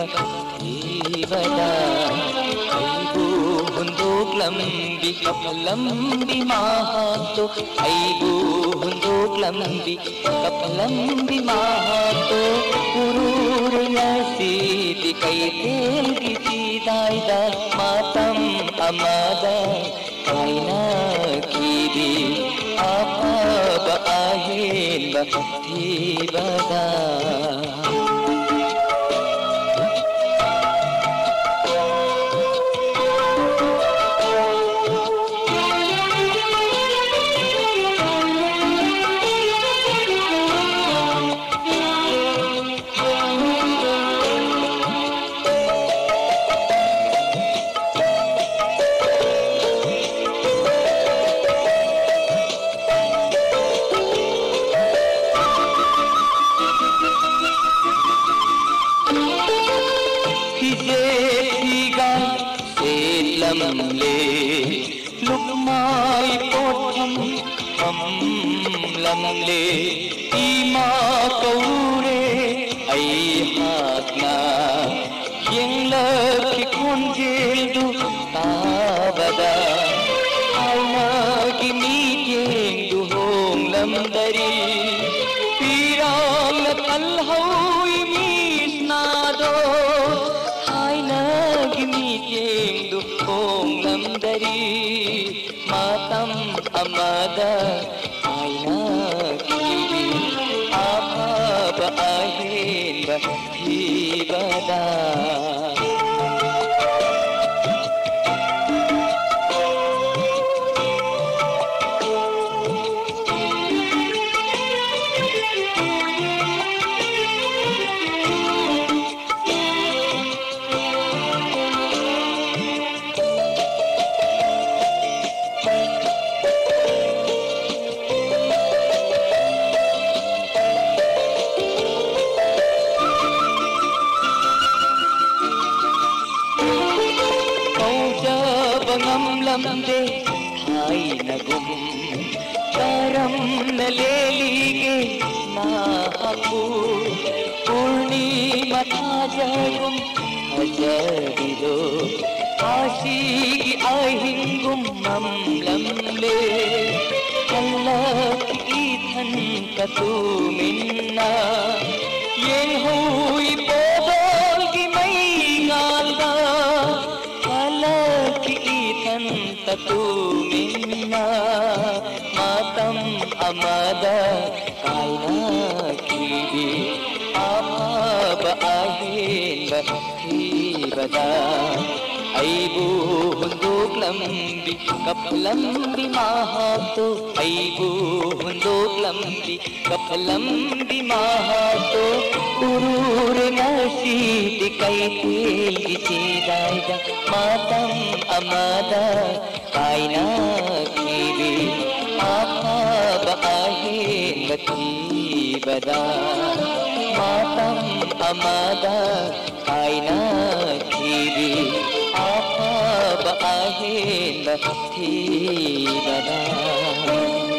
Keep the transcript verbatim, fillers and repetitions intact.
ibada aibu hunduk lambi kaplambi mahato aibu hunduk lambi kaplambi mahato urur nasiti kaitel gitidaida matam amada kaina kiri apa ba ahin ba ibada lamle lukmai potham ham lamle ima kaure ai hakna yengla ki konjel du tabada aina ki mi yeng du hong lamdari pirang talhoi misnado aina ki mi yeng du hong lamdari matam amada aina kiri apa ba ahin ba ibada ngam lamde thai nagum karam nalelige na haku purnima thajagum hajarido ashigi ahingum mam lamle kalak ithan katu minna ye hui bodol ki mai ngalda tatu minna matam amada kaina kiri apa ba ahin ba ibada aibu hunduk lambi kaplambi mahato aibu hunduk lambi kaplambi mahato urur nasiti kaitil gitidaida matam amada kaina kiri apa ba ahin ba ibada matam amada kaina kiri apa ba ahin ba ibada